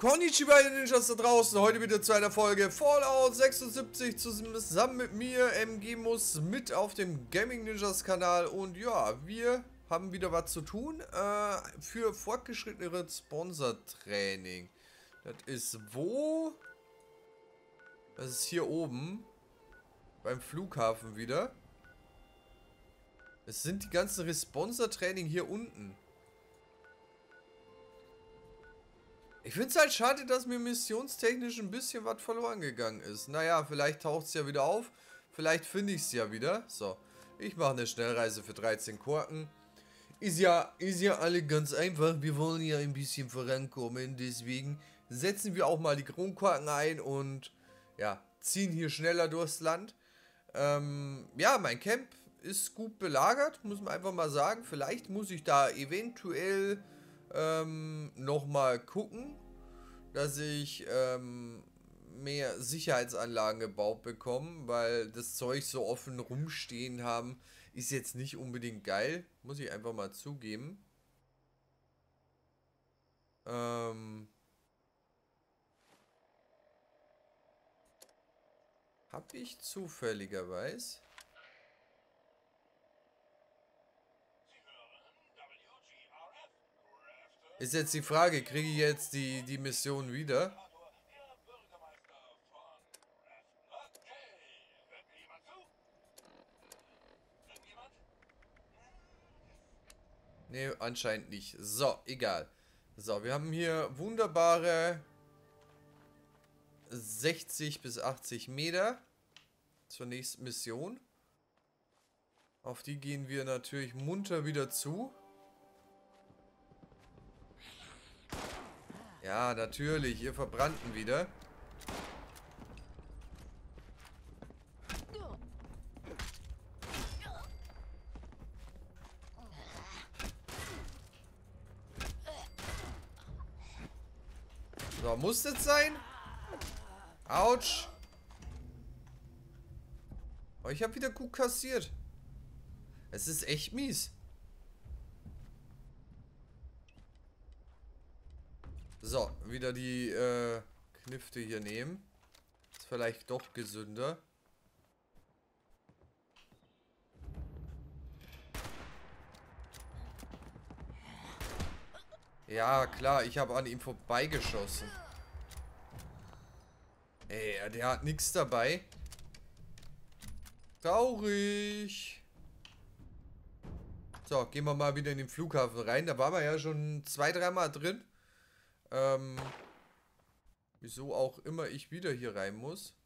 Konnichiwa, ihr Ninjas da draußen. Heute wieder zu einer Folge Fallout 76 zusammen mit mir, MGMUS, mit auf dem Gaming Ninjas Kanal. Und ja, wir haben wieder was zu tun für fortgeschrittene Sponsortraining. Das ist wo? Das ist hier oben beim Flughafen wieder. Es sind die ganzen Responser-Training hier unten. Ich finde es halt schade, dass mir missionstechnisch ein bisschen was verloren gegangen ist. Naja, vielleicht taucht es ja wieder auf. Vielleicht finde ich es ja wieder. So, ich mache eine Schnellreise für 13 Korken. Ist ja alle ganz einfach. Wir wollen ja ein bisschen vorankommen. Deswegen setzen wir auch mal die Kronkorken ein und ja, ziehen hier schneller durchs Land. Ja, mein Camp ist gut belagert, muss man einfach mal sagen. Vielleicht muss ich da eventuell nochmal gucken, dass ich mehr Sicherheitsanlagen gebaut bekomme, weil das Zeug so offen rumstehen haben, ist jetzt nicht unbedingt geil, muss ich einfach mal zugeben. Hab ich zufälligerweise... Ist jetzt die Frage, kriege ich jetzt die Mission wieder? Ne, anscheinend nicht. So, egal. So, wir haben hier wunderbare 60 bis 80 Meter zur nächsten Mission. Auf die gehen wir natürlich munter wieder zu. Ja, natürlich, ihr Verbrannten wieder. So, muss das sein? Autsch. Oh, ich habe wieder gut kassiert. Es ist echt mies. So, wieder die Knifte hier nehmen. Ist vielleicht doch gesünder. Ja, klar, ich habe an ihm vorbeigeschossen. Ey, der hat nichts dabei. Traurig. So, gehen wir mal wieder in den Flughafen rein. Da waren wir ja schon 2-3 Mal drin. Wieso auch immer ich wieder hier rein muss.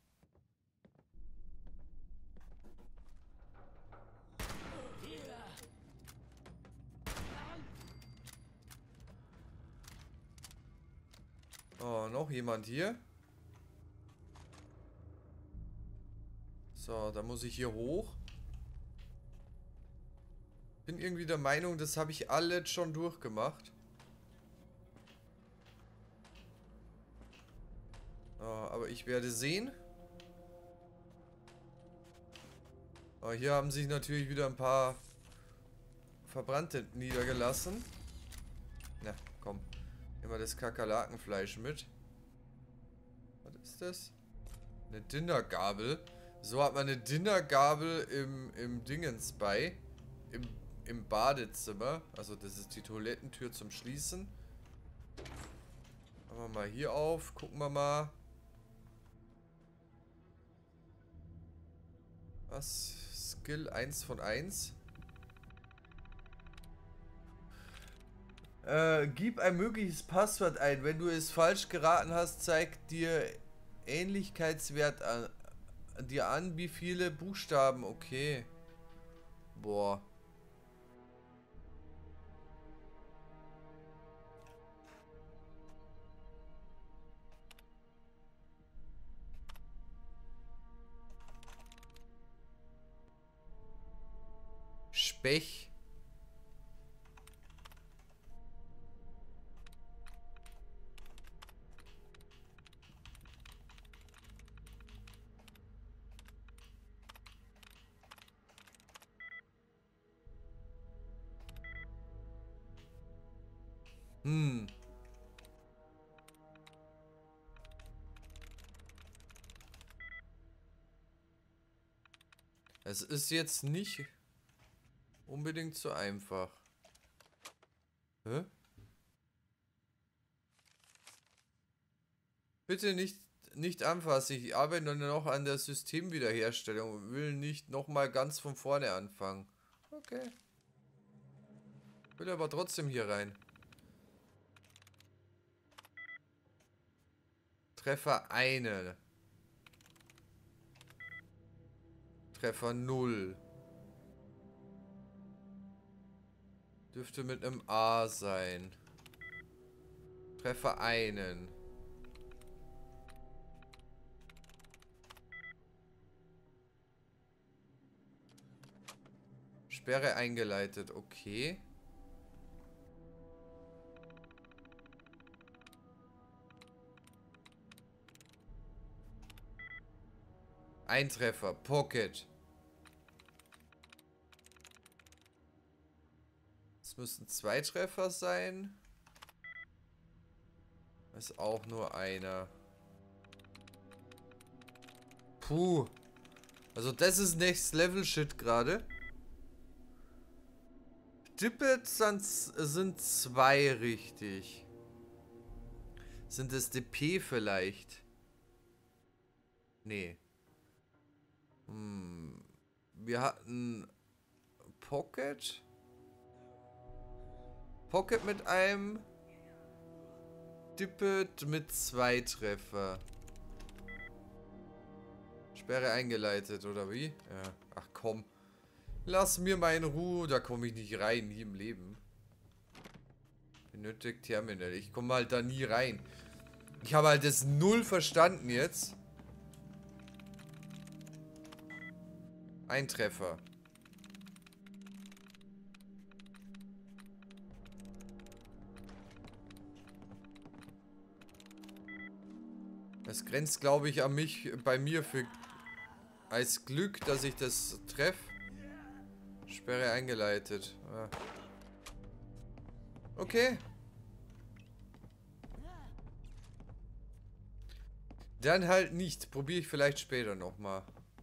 Oh, noch jemand hier. So, da muss ich hier hoch. Bin irgendwie der Meinung, das habe ich alles schon durchgemacht. Oh, aber ich werde sehen. Oh, hier haben sich natürlich wieder ein paar Verbrannte niedergelassen. Na, komm. Nehmen wir das Kakerlakenfleisch mit. Was ist das? Eine Dinnergabel. So hat man eine Dinnergabel im Dingens bei. Im Badezimmer. Also das ist die Toilettentür zum Schließen. Machen wir mal hier auf. Gucken wir mal. Was? Skill 1 von 1. Gib ein mögliches Passwort ein. Wenn du es falsch geraten hast, zeigt dir Ähnlichkeitswert an, wie viele Buchstaben. Okay. Boah. Spech. Es ist jetzt nicht unbedingt so einfach. Hä? Bitte nicht anfassen. Ich arbeite nur noch an der Systemwiederherstellung und will nicht nochmal ganz von vorne anfangen. Okay. Will aber trotzdem hier rein. Treffer 1. Treffer 0. Dürfte mit einem A sein. Treffer 1. Sperre eingeleitet, okay. Ein Treffer, Pocket. Es müssten 2 Treffer sein. Ist auch nur einer. Puh. Also das ist Next Level Shit gerade. Dippets sind 2 richtig. Sind es DP vielleicht? Nee. Wir hatten Pocket. Pocket mit einem. Dippet mit 2 Treffer. Sperre eingeleitet, oder wie? Ja. Ach komm. Lass mir mal in Ruhe. Da komme ich nicht rein. Nie im Leben. Benötigt Terminal. Ich komme halt da nie rein. Ich habe halt das null verstanden jetzt. Ein Treffer. Das grenzt, glaube ich, an mich, bei mir für als Glück, dass ich das treffe. Sperre eingeleitet. Ah. Okay. Dann halt nicht. Probiere ich vielleicht später nochmal.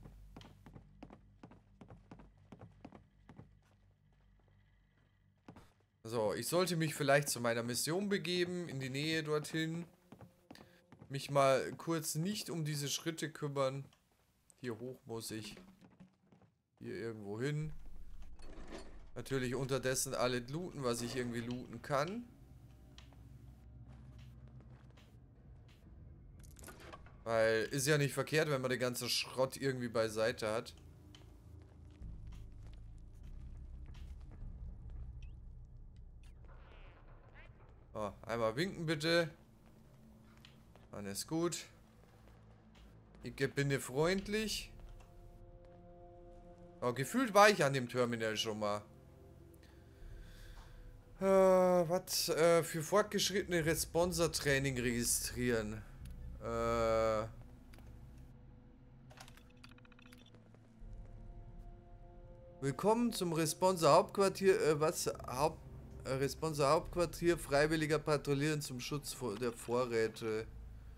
So, ich sollte mich vielleicht zu meiner Mission begeben, in die Nähe dorthin. Mich mal kurz nicht um diese Schritte kümmern. Hier hoch muss ich. Hier irgendwo hin. Natürlich unterdessen alle looten, was ich irgendwie looten kann. Weil ist ja nicht verkehrt, wenn man den ganzen Schrott irgendwie beiseite hat. Oh, einmal winken bitte. Dann ist gut. Ich bin dir freundlich. Oh, gefühlt war ich an dem Terminal schon mal. Was für fortgeschrittene Responser-Training registrieren. Willkommen zum Responser Hauptquartier. Responser Hauptquartier. Freiwilliger Patrouillieren zum Schutz der Vorräte.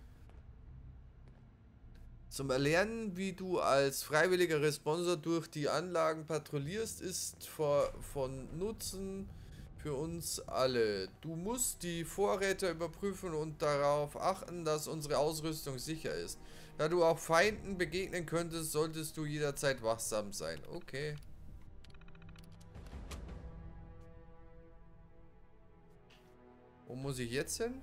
Zum Erlernen, wie du als freiwilliger Responser durch die Anlagen patrouillierst, ist von Nutzen für uns alle. Du musst die Vorräte überprüfen und darauf achten, dass unsere Ausrüstung sicher ist. Da du auch Feinden begegnen könntest, solltest du jederzeit wachsam sein. Okay. Wo muss ich jetzt hin?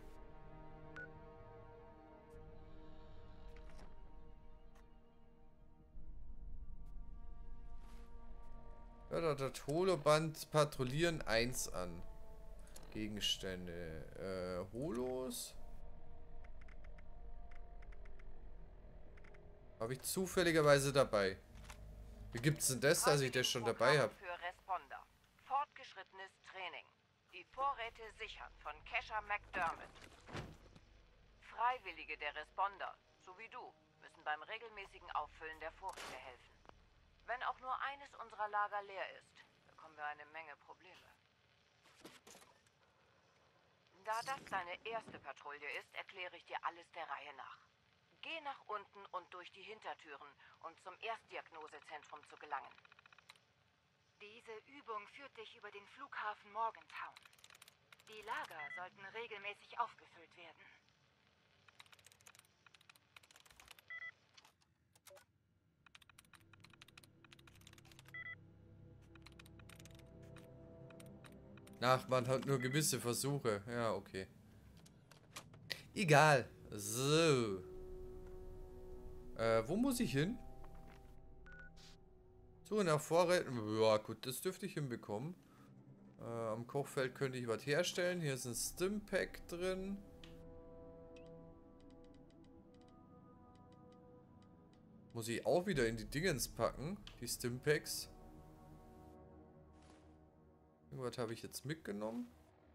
Ja, das Holoband Patrouillieren 1 an. Gegenstände. Holos. Habe ich zufälligerweise dabei. Wie gibt's denn das, dass ich das schon dabei habe? Für Responder. Fortgeschrittenes Training. Die Vorräte sichern von Kesha McDermott. Freiwillige der Responder, so wie du, müssen beim regelmäßigen Auffüllen der Vorräte helfen. Wenn auch nur eines unserer Lager leer ist, bekommen wir eine Menge Probleme. Da das deine erste Patrouille ist, erkläre ich dir alles der Reihe nach. Geh nach unten und durch die Hintertüren, um zum Erstdiagnosezentrum zu gelangen. Diese Übung führt dich über den Flughafen Morgantown. Die Lager sollten regelmäßig aufgefüllt werden. Ach, man hat nur gewisse Versuche. Ja, okay. Egal. So. Wo muss ich hin? Suche nach Vorräten. Ja, gut, das dürfte ich hinbekommen. Am Kochfeld könnte ich was herstellen. Hier ist ein Stimpack drin. Muss ich auch wieder in die Dingens packen. Die Stimpaks. Irgendwas habe ich jetzt mitgenommen.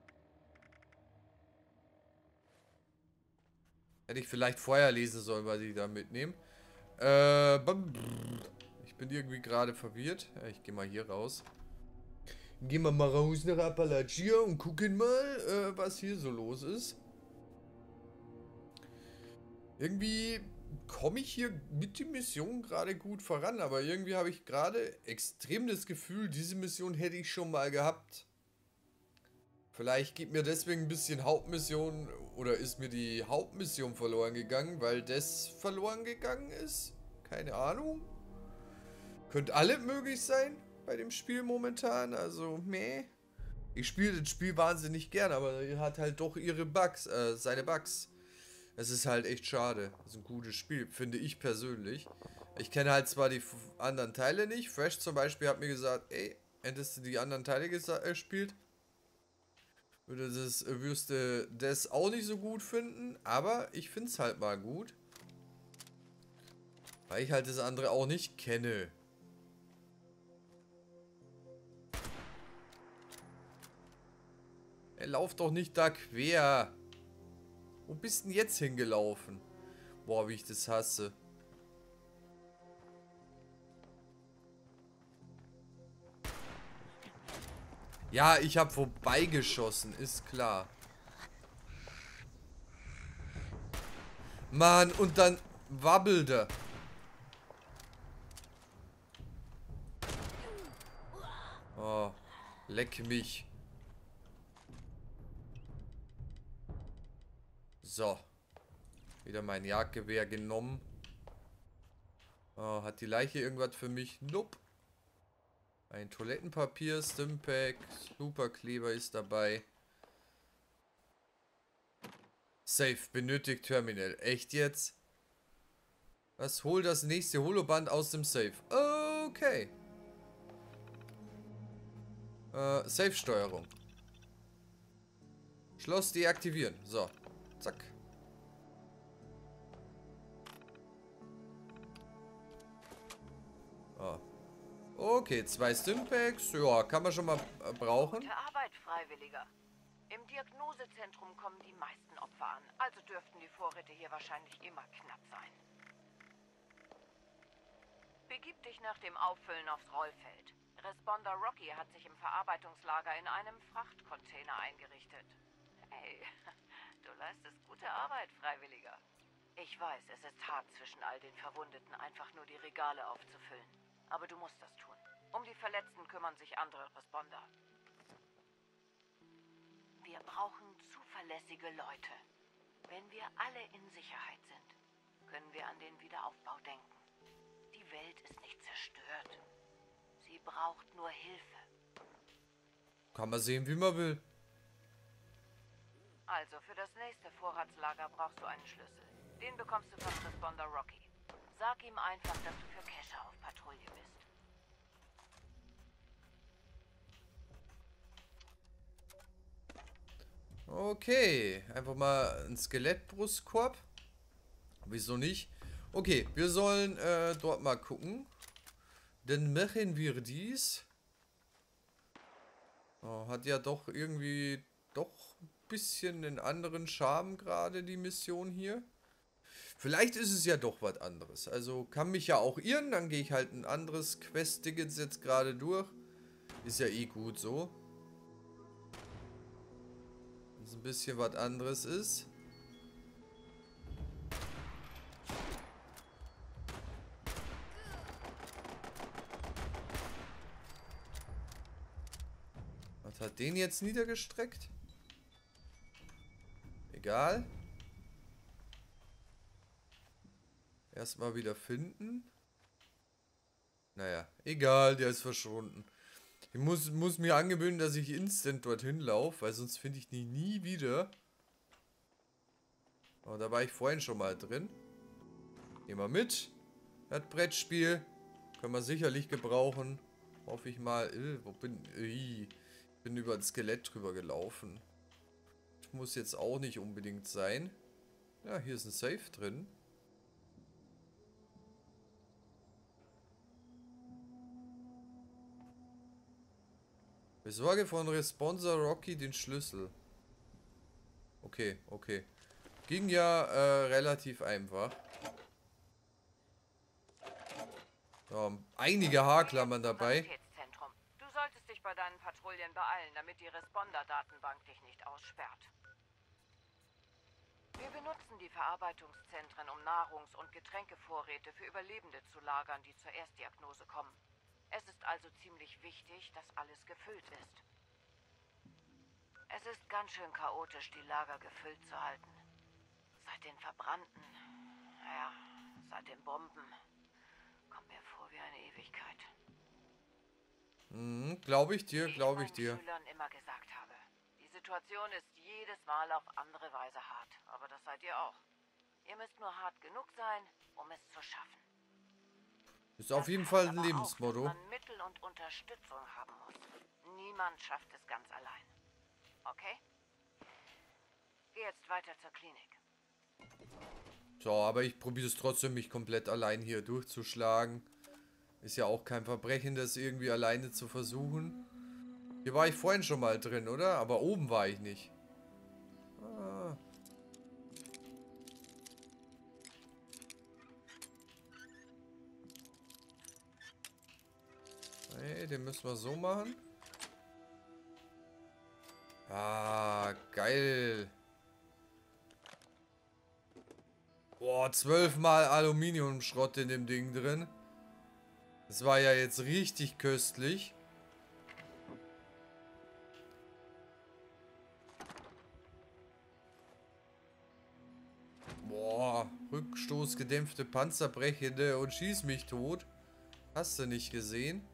Hätte ich vielleicht vorher lesen sollen, was ich da mitnehme. Ich bin irgendwie gerade verwirrt. Ja, ich gehe mal hier raus. Gehen wir mal raus nach Appalachia und gucken mal, was hier so los ist. Irgendwie komme ich hier mit der Mission gerade gut voran, aber irgendwie habe ich gerade extrem das Gefühl, diese Mission hätte ich schon mal gehabt. Vielleicht gibt mir deswegen ein bisschen Hauptmission oder ist mir die Hauptmission verloren gegangen, weil das verloren gegangen ist. Keine Ahnung. Könnte alles möglich sein bei dem Spiel momentan, also meh. Ich spiele das Spiel wahnsinnig gern, aber er hat halt doch ihre Bugs, seine Bugs. Es ist halt echt schade. Das ist ein gutes Spiel, finde ich persönlich. Ich kenne halt zwar die anderen Teile nicht. Fresh zum Beispiel hat mir gesagt, ey, hättest du die anderen Teile gespielt, wirst du das auch nicht so gut finden. Aber ich finde es halt mal gut. Weil ich halt das andere auch nicht kenne. Ey, lauf doch nicht da quer. Wo bist denn jetzt hingelaufen? Boah, wie ich das hasse. Ja, ich habe vorbeigeschossen, ist klar. Mann, und dann wabbelt er. Oh, leck mich. So. Wieder mein Jagdgewehr genommen. Oh, hat die Leiche irgendwas für mich? Nope. Ein Toilettenpapier, Stimpack, Superkleber ist dabei. Safe, benötigt Terminal. Echt jetzt? Was? Hol das nächste Holoband aus dem Safe. Okay. Safe-Steuerung. Schloss deaktivieren. So. Zack. Oh. Okay, 2 Stimpaks. Ja, kann man schon mal brauchen. Gute Arbeit, Freiwilliger. Im Diagnosezentrum kommen die meisten Opfer an, also dürften die Vorräte hier wahrscheinlich immer knapp sein. Begib dich nach dem Auffüllen aufs Rollfeld. Responder Rocky hat sich im Verarbeitungslager in einem Frachtcontainer eingerichtet. Hey, du leistest gute Arbeit, Freiwilliger. Ich weiß, es ist hart, zwischen all den Verwundeten einfach nur die Regale aufzufüllen. Aber du musst das tun. Um die Verletzten kümmern sich andere Responder. Wir brauchen zuverlässige Leute. Wenn wir alle in Sicherheit sind, können wir an den Wiederaufbau denken. Die Welt ist nicht zerstört. Sie braucht nur Hilfe. Kann man sehen, wie man will. Also, für das nächste Vorratslager brauchst du einen Schlüssel. Den bekommst du von Responder Rocky. Sag ihm einfach, dass du für Kesha auf Patrouille bist. Okay, einfach mal ein Skelettbrustkorb. Wieso nicht? Okay, wir sollen dort mal gucken. Dann machen wir dies. Oh, hat ja doch irgendwie doch ein bisschen einen anderen Charme gerade, die Mission hier. Vielleicht ist es ja doch was anderes. Also kann mich ja auch irren, dann gehe ich halt ein anderes Quest-Ticket jetzt gerade durch. Ist ja eh gut so. Wenn es ein bisschen was anderes ist. Was hat den jetzt niedergestreckt? Egal. Erstmal wieder finden. Naja, egal, der ist verschwunden. Ich muss mir angewöhnen, dass ich instant dorthin laufe, weil sonst finde ich die nie wieder. Aber da war ich vorhin schon mal drin. Nehmen wir mit. Das Brettspiel. Können wir sicherlich gebrauchen. Hoffe ich mal. Wo bin ich? Bin über das Skelett drüber gelaufen. Das muss jetzt auch nicht unbedingt sein. Ja, hier ist ein Safe drin. Besorge von Responsor Rocky den Schlüssel. Okay, okay. Ging ja relativ einfach. Einige Haarklammern dabei. Du solltest dich bei deinen Patrouillen beeilen, damit die Responder-Datenbank dich nicht aussperrt. Wir benutzen die Verarbeitungszentren, um Nahrungs- und Getränkevorräte für Überlebende zu lagern, die zur Erstdiagnose kommen. Es ist also ziemlich wichtig, dass alles gefüllt ist. Es ist ganz schön chaotisch, die Lager gefüllt zu halten. Seit den Verbrannten, naja, seit den Bomben, kommt mir vor wie eine Ewigkeit. Glaube ich dir, glaube ich Wie dir. ich meinen Schülern immer gesagt habe, die Situation ist jedes Mal auf andere Weise hart, aber das seid ihr auch. Ihr müsst nur hart genug sein, um es zu schaffen. Ist auf jeden Fall ein Aber Lebensmotto. auch, dass man Mittel und Unterstützung haben muss. Niemand schafft es ganz allein. Okay? Geh jetzt weiter zur Klinik. So, aber ich probiere es trotzdem, mich komplett allein hier durchzuschlagen. Ist ja auch kein Verbrechen, das irgendwie alleine zu versuchen. Hier war ich vorhin schon mal drin, oder? Aber oben war ich nicht. Ah. Nee, den müssen wir so machen. Ah, geil. Boah, 12 mal Aluminiumschrott in dem Ding drin. Das war ja jetzt richtig köstlich. Boah, rückstoßgedämpfte Panzerbrechende und schieß mich tot. Hast du nicht gesehen?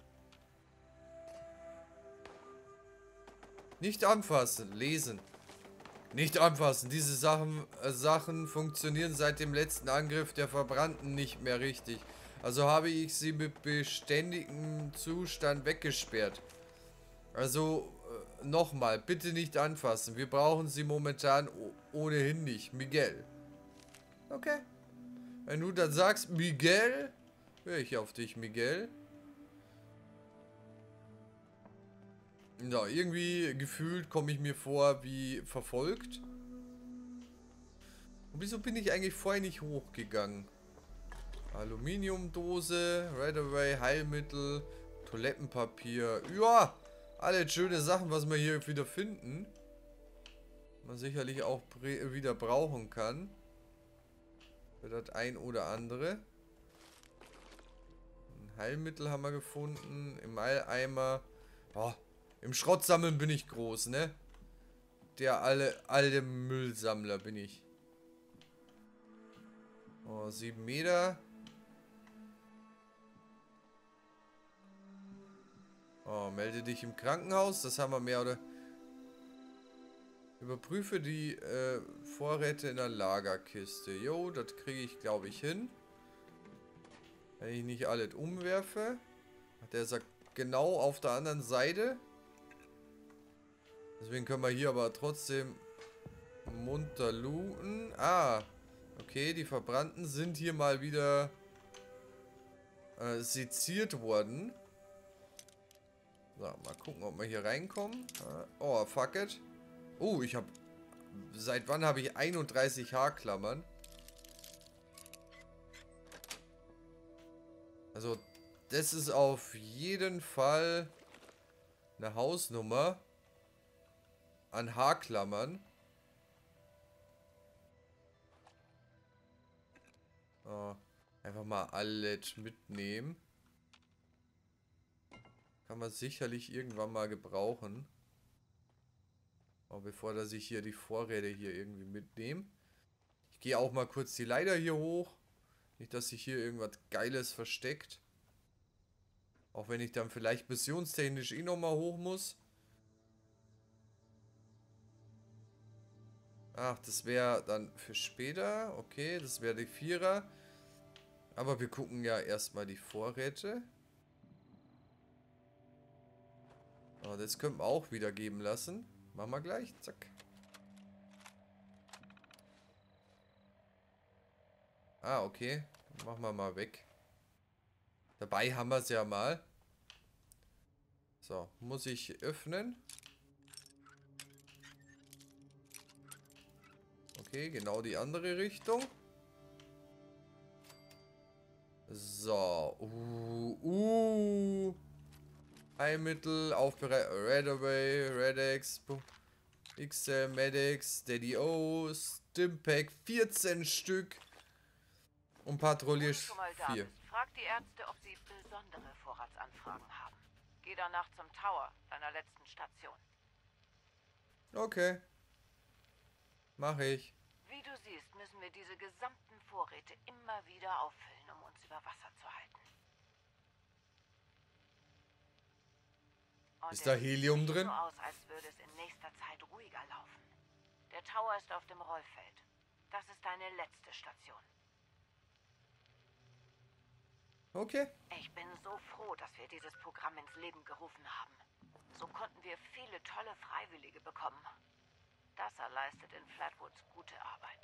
Nicht anfassen, lesen. Nicht anfassen. Diese Sachen funktionieren seit dem letzten Angriff der Verbrannten nicht mehr richtig. Also habe ich sie mit beständigem Zustand weggesperrt. Also nochmal, bitte nicht anfassen. Wir brauchen sie momentan ohnehin nicht. Miguel. Okay. Wenn du dann sagst, Miguel, höre ich auf dich, Miguel. Ja, irgendwie gefühlt komme ich mir vor wie verfolgt. Und wieso bin ich eigentlich vorher nicht hochgegangen? Aluminiumdose, Redaway, Heilmittel, Toilettenpapier. Ja, alle schöne Sachen, was wir hier wieder finden. Man sicherlich auch wieder brauchen kann. Für das ein oder andere. Ein Heilmittel haben wir gefunden. Im Eimer. Oh, im Schrottsammeln bin ich groß, ne? Der alte Müllsammler bin ich. Oh, 7 Meter. Oh, melde dich im Krankenhaus. Das haben wir mehr oder... Überprüfe die Vorräte in der Lagerkiste. Jo, das kriege ich, glaube ich, hin. Wenn ich nicht alles umwerfe. Der sagt genau auf der anderen Seite. Deswegen können wir hier aber trotzdem munter looten. Ah, okay, die Verbrannten sind hier mal wieder seziert worden. So, mal gucken, ob wir hier reinkommen. Oh, fuck it. Oh, ich habe... Seit wann habe ich 31 Haarklammern? Also, das ist auf jeden Fall eine Hausnummer an Haarklammern. Oh, einfach mal alles mitnehmen. Kann man sicherlich irgendwann mal gebrauchen. Aber bevor dass ich hier die Vorräte hier irgendwie mitnehme. Ich gehe auch mal kurz die Leiter hier hoch. Nicht, dass sich hier irgendwas Geiles versteckt. Auch wenn ich dann vielleicht missionstechnisch eh nochmal hoch muss. Ach, das wäre dann für später. Okay, das wäre die Vierer. Aber wir gucken ja erstmal die Vorräte. Oh, das können wir auch wieder geben lassen. Machen wir gleich. Zack. Ah, okay. Machen wir mal weg. Dabei haben wir es ja mal. So, muss ich öffnen. Okay, genau die andere Richtung. So. Heilmittel, Aufbereitung, Redaway, Redex, XL, Medics, Daddy O, Stimpack, 14 Stück. Und Patrouille 4. Frag die Ärzte, ob sie besondere Vorratsanfragen haben. Geh danach zum Tower, deiner letzten Station. Okay. Mach ich. Wie du siehst, müssen wir diese gesamten Vorräte immer wieder auffüllen, um uns über Wasser zu halten. Und Ist da Helium drin? So aus, als würde es in nächster Zeit ruhiger laufen. Der Tower ist auf dem Rollfeld. Das ist deine letzte Station. Okay. Ich bin so froh, dass wir dieses Programm ins Leben gerufen haben. So konnten wir viele tolle Freiwillige bekommen. DASA leistet in Flatwoods gute Arbeit.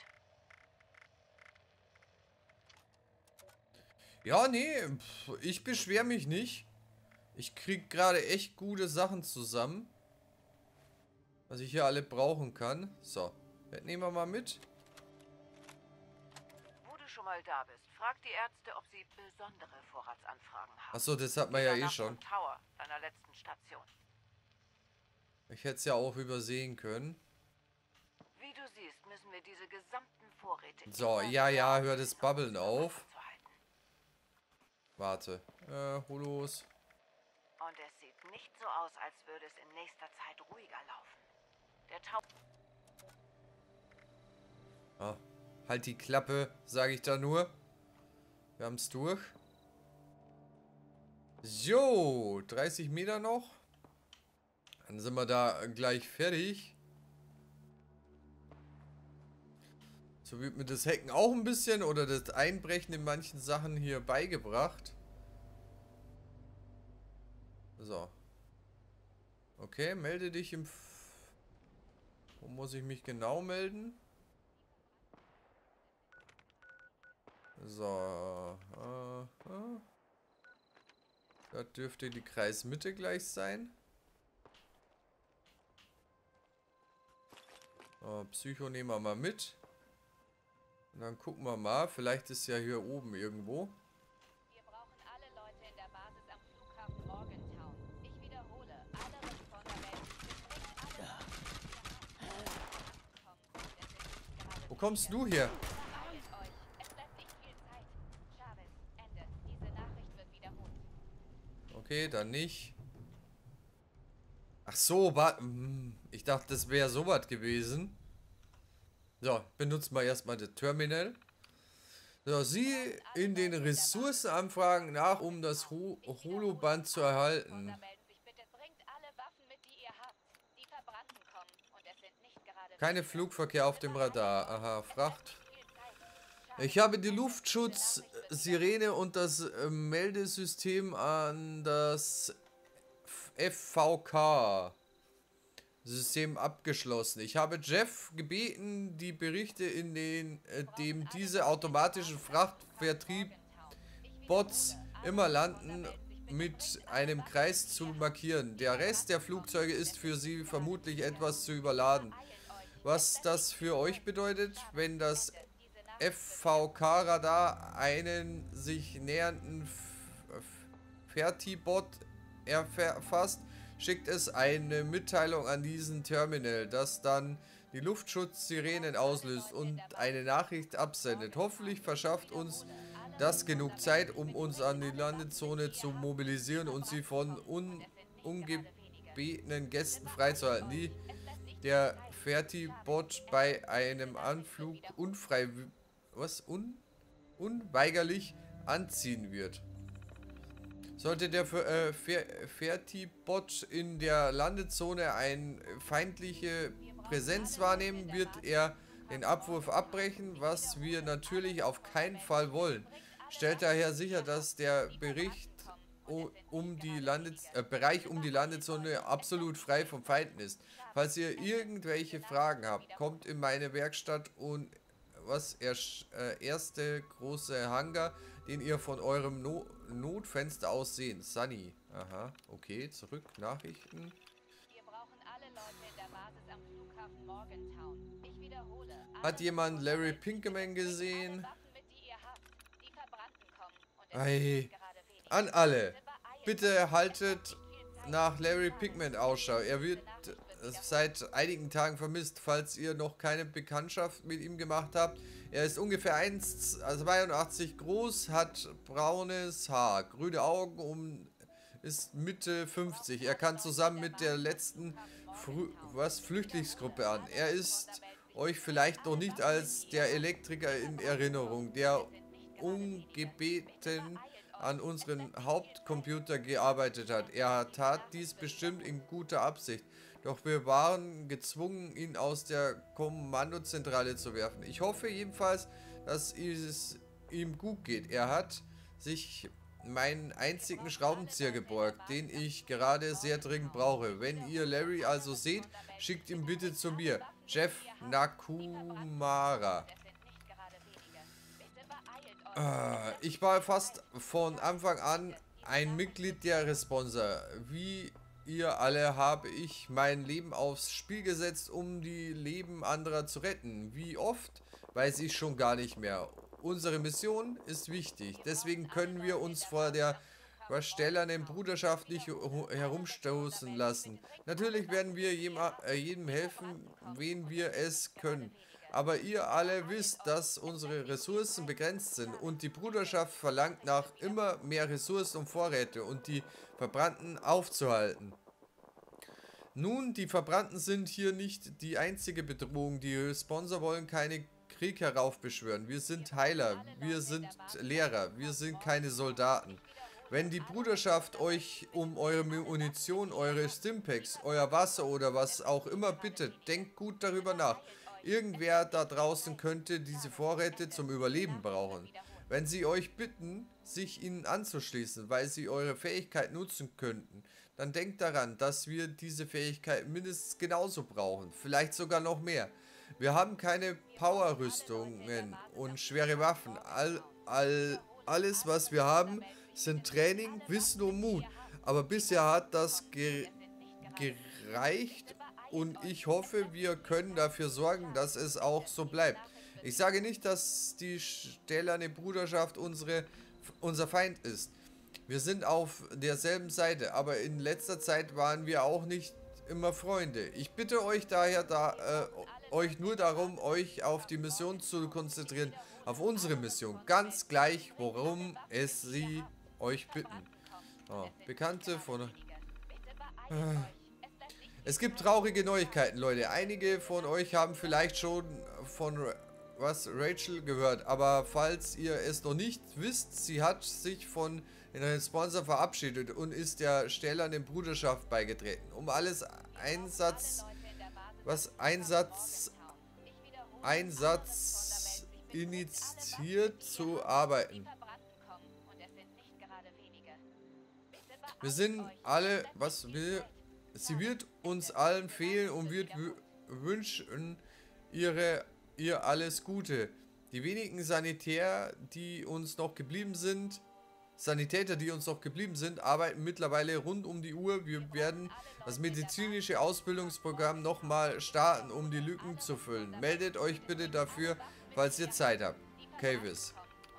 Ja, nee, ich beschwere mich nicht. Ich krieg gerade echt gute Sachen zusammen. Was ich hier alle brauchen kann. So, das nehmen wir mal mit. Wo du schon mal da bist, frag die Ärzte, ob sie besondere Vorratsanfragen haben. Achso, das hat man ja eh schon. Tower, deiner letzten Station. Ich hätte es ja auch übersehen können. Wie du siehst, müssen wir diese gesamten Vorräte... So, ja, hört das Babbeln auf. Warte. Holos. Und es sieht nicht so aus, als würde es in nächster Zeit ruhiger laufen. Der Tower... Ah, halt die Klappe, sage ich da nur. Wir haben es durch. So, 30 Meter noch. Dann sind wir da gleich fertig. So wird mir das Hacken auch ein bisschen oder das Einbrechen in manchen Sachen hier beigebracht. So. Okay, melde dich im... Wo muss ich mich genau melden? So. Das dürfte die Kreismitte gleich sein. Psycho nehmen wir mal mit. Und dann gucken wir mal. Vielleicht ist ja hier oben irgendwo. Wir brauchen alle Leute in der Basis am Flughafen Morgantown. Ich wiederhole, alle Responder melden sich. Wo kommst du her? Beeilt euch. Es bleibt nicht viel Zeit. Chavez, Ende. Diese Nachricht wird wiederholt. Okay, dann nicht. Ach so, ich dachte, das wäre sowas gewesen. So, benutzen wir erstmal das Terminal. So, sieh in den Ressourcenanfragen nach, um das Holoband zu erhalten. Melden sich bitte. Bringt alle Waffen mit, die ihr habt. Die Verbrannten kommen und es sind nicht gerade... Keine Flugverkehr auf dem Radar. Aha, Fracht. Ich habe die Luftschutzsirene und das Meldesystem an das FVK-System abgeschlossen. Ich habe Jeff gebeten, die Berichte, in dem diese automatischen Frachtvertrieb-Bots immer landen, mit einem Kreis zu markieren. Der Rest der Flugzeuge ist für sie vermutlich etwas zu überladen. Was das für euch bedeutet, wenn das FVK-Radar einen sich nähernden Fertibot erfasst, schickt es eine Mitteilung an diesen Terminal, das dann die Luftschutzsirenen auslöst und eine Nachricht absendet. Hoffentlich verschafft uns das genug Zeit, um uns an die Landezone zu mobilisieren und sie von ungebetenen Gästen freizuhalten. der Fertibot bei einem Anflug unweigerlich anziehen wird. Sollte der Fertibot in der Landezone eine feindliche Präsenz wahrnehmen, wird er den Abwurf abbrechen, was wir natürlich auf keinen Fall wollen. Stellt daher sicher, dass der Bereich um die Landezone absolut frei von Feinden ist. Falls ihr irgendwelche Fragen habt, kommt in meine Werkstatt und erste große Hangar, den ihr von eurem Notfenster aus sehen. Sunny. Aha, okay, zurück. Nachrichten. Wir brauchen alle Leute in der Basis am Flughafen Morgantown. Ich wiederhole. Hat jemand Larry Pinkerman gesehen? Ei. An alle. Bitte haltet nach Larry Pinkman Ausschau. Er wird seit einigen Tagen vermisst, falls ihr noch keine Bekanntschaft mit ihm gemacht habt. Er ist ungefähr 1,82 groß, hat braunes Haar, grüne Augen und ist Mitte 50. Er kann zusammen mit der letzten Flüchtlingsgruppe an. Er ist euch vielleicht noch nicht als der Elektriker in Erinnerung, der ungebeten an unseren Hauptcomputer gearbeitet hat. Er tat dies bestimmt in guter Absicht. Doch wir waren gezwungen, ihn aus der Kommandozentrale zu werfen. Ich hoffe jedenfalls, dass es ihm gut geht. Er hat sich meinen einzigen Schraubenzieher geborgt, den ich gerade sehr dringend brauche. Wenn ihr Larry also seht, schickt ihn bitte zu mir. Jeff Nakumara. Ich war fast von Anfang an ein Mitglied der Responser. Wie ihr alle habe ich mein Leben aufs Spiel gesetzt, um die Leben anderer zu retten. Wie oft, weiß ich schon gar nicht mehr. Unsere Mission ist wichtig, deswegen können wir uns vor der stählernen Bruderschaft nicht herumstoßen lassen. Natürlich werden wir jedem helfen, wen wir es können. Aber ihr alle wisst, dass unsere Ressourcen begrenzt sind und die Bruderschaft verlangt nach immer mehr Ressourcen und Vorräte und die Verbrannten aufzuhalten. Nun, die Verbrannten sind hier nicht die einzige Bedrohung. Die Responser wollen keine Krieg heraufbeschwören. Wir sind Heiler, wir sind Lehrer, wir sind keine Soldaten. Wenn die Bruderschaft euch um eure Munition, eure Stimpaks, euer Wasser oder was auch immer bittet, denkt gut darüber nach. Irgendwer da draußen könnte diese Vorräte zum Überleben brauchen. Wenn sie euch bitten, sich ihnen anzuschließen, weil sie eure Fähigkeit nutzen könnten, dann denkt daran, dass wir diese Fähigkeit mindestens genauso brauchen, vielleicht sogar noch mehr. Wir haben keine Power-Rüstungen und schwere Waffen. Alles, was wir haben, sind Training, Wissen und Mut. Aber bisher hat das gereicht. Und ich hoffe, wir können dafür sorgen, dass es auch so bleibt. Ich sage nicht, dass die stählerne Bruderschaft unser Feind ist. Wir sind auf derselben Seite, aber in letzter Zeit waren wir auch nicht immer Freunde. Ich bitte euch daher, euch nur darum, euch auf die Mission zu konzentrieren. Auf unsere Mission. Ganz gleich, worum es sie euch bitten. Oh, Bekannte von... Es gibt traurige Neuigkeiten, Leute. Einige von euch haben vielleicht schon von Rachel gehört, aber falls ihr es noch nicht wisst, sie hat sich von den Sponsor verabschiedet und ist der stählernen Bruderschaft beigetreten, um alles Einsatz initiiert zu arbeiten. Wir sind alle, sie wird uns allen fehlen und wird wünschen ihr alles Gute. Die wenigen Sanitäter, die uns noch geblieben sind, arbeiten mittlerweile rund um die Uhr. Wir werden das medizinische Ausbildungsprogramm nochmal starten, um die Lücken zu füllen. Meldet euch bitte dafür, falls ihr Zeit habt. Kavis.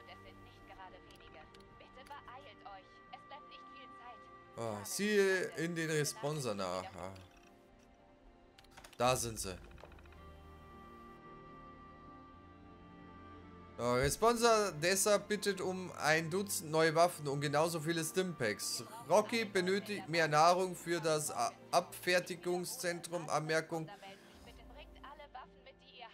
Oh, siehe in den Responser nach. Da sind sie. Responser deshalb bittet um 1 Dutzend neue Waffen und genauso viele Stimpaks. Rocky benötigt mehr Nahrung für das Abfertigungszentrum. Anmerkung: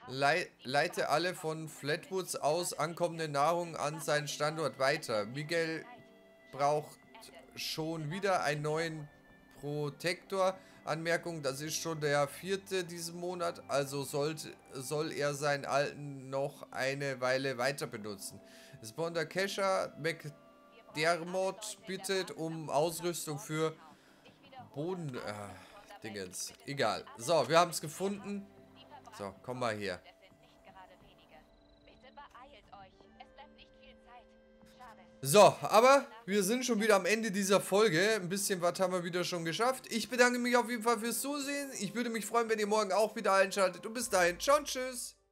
leite alle von Flatwoods aus ankommende Nahrung an seinen Standort weiter. Miguel braucht schon wieder einen neuen Protektor. Anmerkung, das ist schon der 4. diesen Monat, also soll er seinen alten noch eine Weile weiter benutzen. Sponder Kesha McDermott bittet um Ausrüstung für Boden... Dingens. Egal. So, wir haben es gefunden. So, komm mal her. So, aber wir sind schon wieder am Ende dieser Folge. Ein bisschen was haben wir wieder schon geschafft. Ich bedanke mich auf jeden Fall fürs Zusehen. Ich würde mich freuen, wenn ihr morgen auch wieder einschaltet. Und bis dahin, ciao und tschüss.